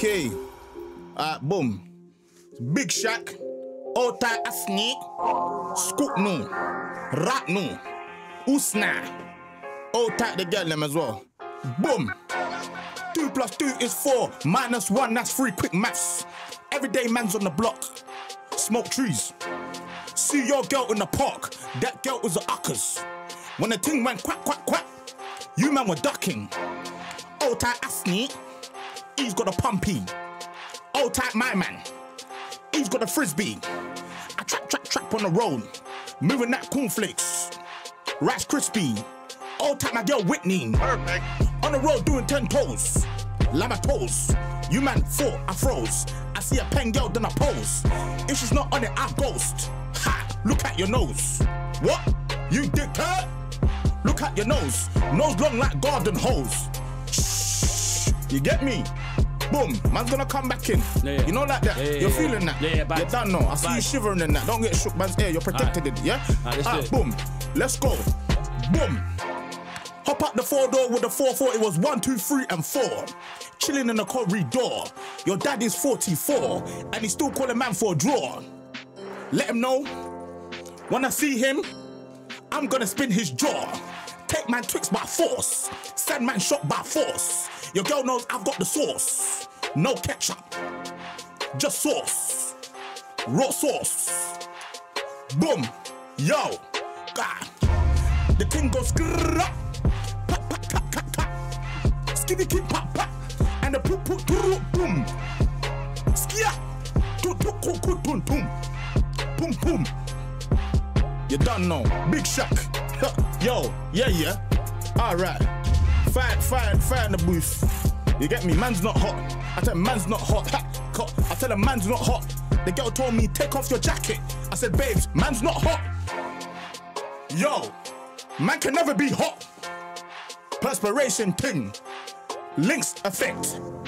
Okay. Boom. Big Shaq. Ota Asni. Scoop no. Rat no. Usna. Ota the girl them as well. Boom. 2 + 2 is 4. -1, that's 3. Quick maths. Everyday man's on the block. Smoke trees. See your girl in the park. That girl was a uckers. When the thing went quack, quack, quack, you man were ducking. Old tight Asni, he's got a pumpy. Old tight my man, he's got a frisbee. I trap on the road, moving that cornflakes. Rice crispy. Old tight my girl Whitney. Perfect. On the road doing 10 toes. Lama toes. You man 4, I froze. I see a pen girl, then I pose. If she's not on it, I ghost. Ha! Look at your nose. What? You dickhead? Look at your nose. Nose long like garden hose. Shh. You get me? Boom. Man's gonna come back in. Yeah. You know like that? You're feeling that? Yeah, you done know. I see you shivering in that. Don't get shook, man's ear. You're protected in it, yeah? Boom. Let's go. Boom. Hop out the 4-door with the 4-4. It was 1, 2, 3, and 4. Chilling in the corridor. Your dad is 44, and he's still calling man for a draw. Let him know. When I see him, I'm gonna spin his jaw. Take man Twix by force. Send man shot by force. Your girl knows I've got the sauce. No ketchup. Just sauce. Raw sauce. Boom. Yo. God. The thing goes skrrrrap. Pop, pop, pop, pop, pop. Skitty keep pop, pop. And the poop, poop, boom. Skia. Tum, tum, tum, tum, tum. Boom, boom. You done know. Big Shaq. Yo, yeah. Alright. Fire in the booth. You get me? Man's not hot. I tell him man's not hot. I tell him man's not hot. The girl told me, take off your jacket. I said, babes, man's not hot. Yo, man can never be hot. Perspiration ting. Links effect.